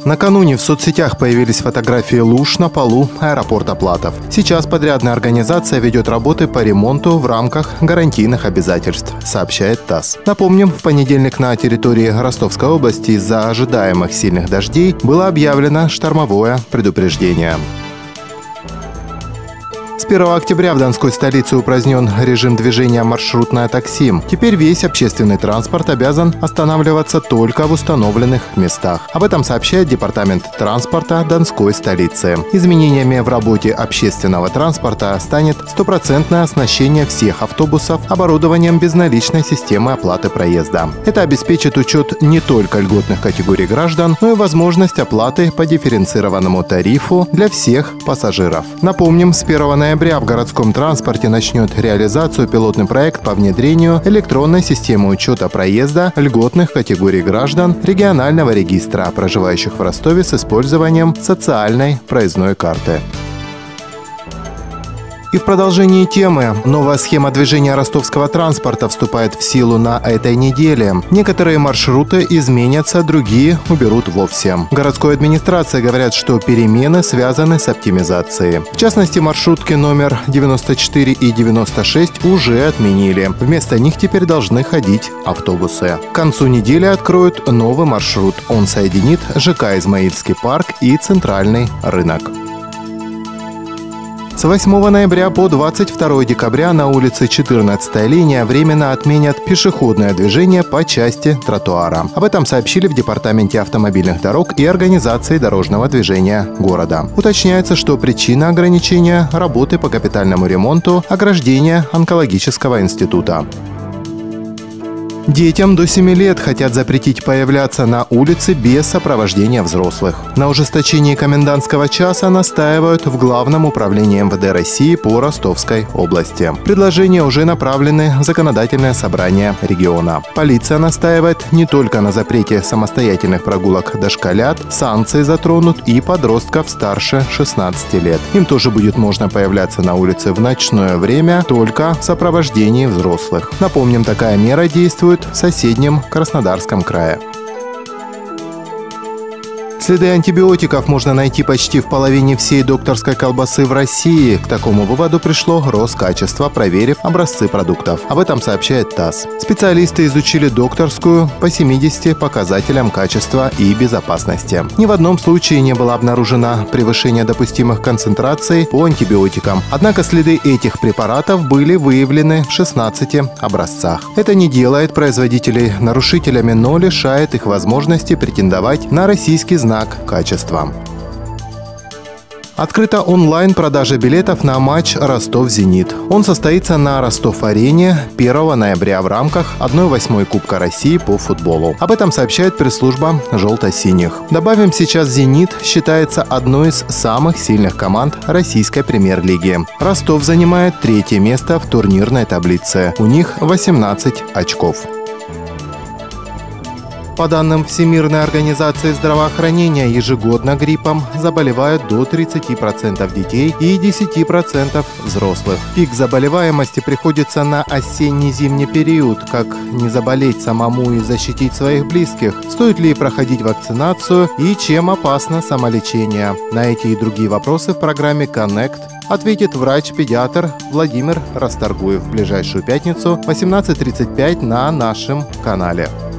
Накануне в соцсетях появились фотографии луж на полу аэропорта Платов. Сейчас подрядная организация ведет работы по ремонту в рамках гарантийных обязательств, сообщает ТАСС. Напомним, в понедельник на территории Ростовской области из-за ожидаемых сильных дождей было объявлено штормовое предупреждение. С 1 октября в Донской столице упразднен режим движения маршрутное такси. Теперь весь общественный транспорт обязан останавливаться только в установленных местах. Об этом сообщает Департамент транспорта Донской столицы. Изменениями в работе общественного транспорта станет стопроцентное оснащение всех автобусов оборудованием безналичной системы оплаты проезда. Это обеспечит учет не только льготных категорий граждан, но и возможность оплаты по дифференцированному тарифу для всех пассажиров. Напомним, с 1 ноября в городском транспорте начнет реализацию пилотный проект по внедрению электронной системы учета проезда льготных категорий граждан регионального регистра, проживающих в Ростове с использованием социальной проездной карты. И в продолжении темы. Новая схема движения ростовского транспорта вступает в силу на этой неделе. Некоторые маршруты изменятся, другие уберут вовсе. В городской администрации говорят, что перемены связаны с оптимизацией. В частности, маршрутки номер 94 и 96 уже отменили. Вместо них теперь должны ходить автобусы. К концу недели откроют новый маршрут. Он соединит ЖК «Измаильский парк» и центральный рынок. С 8 ноября по 22 декабря на улице 14-я линия временно отменят пешеходное движение по части тротуара. Об этом сообщили в Департаменте автомобильных дорог и организации дорожного движения города. Уточняется, что причина ограничения – работы по капитальному ремонту ограждения онкологического института. Детям до 7 лет хотят запретить появляться на улице без сопровождения взрослых. На ужесточении комендантского часа настаивают в Главном управлении МВД России по Ростовской области. Предложения уже направлены в законодательное собрание региона. Полиция настаивает не только на запрете самостоятельных прогулок дошколят, санкции затронут и подростков старше 16 лет. Им тоже будет можно появляться на улице в ночное время только в сопровождении взрослых. Напомним, такая мера действует в соседнем Краснодарском крае. Следы антибиотиков можно найти почти в половине всей докторской колбасы в России. К такому выводу пришло Роскачество, проверив образцы продуктов. Об этом сообщает ТАСС. Специалисты изучили докторскую по 70 показателям качества и безопасности. Ни в одном случае не было обнаружено превышение допустимых концентраций по антибиотикам. Однако следы этих препаратов были выявлены в 16 образцах. Это не делает производителей нарушителями, но лишает их возможности претендовать на российский знак качества. Открыта онлайн-продажа билетов на матч «Ростов-Зенит». Он состоится на Ростов-арене 1 ноября в рамках 1/8 Кубка России по футболу. Об этом сообщает пресс-служба «Желто-синих». Добавим, сейчас «Зенит» считается одной из самых сильных команд российской премьер-лиги. Ростов занимает 3-е место в турнирной таблице. У них 18 очков. По данным Всемирной организации здравоохранения, ежегодно гриппом заболевают до 30% детей и 10% взрослых. Пик заболеваемости приходится на осенне-зимний период. Как не заболеть самому и защитить своих близких? Стоит ли проходить вакцинацию и чем опасно самолечение? На эти и другие вопросы в программе «Connect» ответит врач-педиатр Владимир Расторгуев в ближайшую пятницу в 18:35 на нашем канале.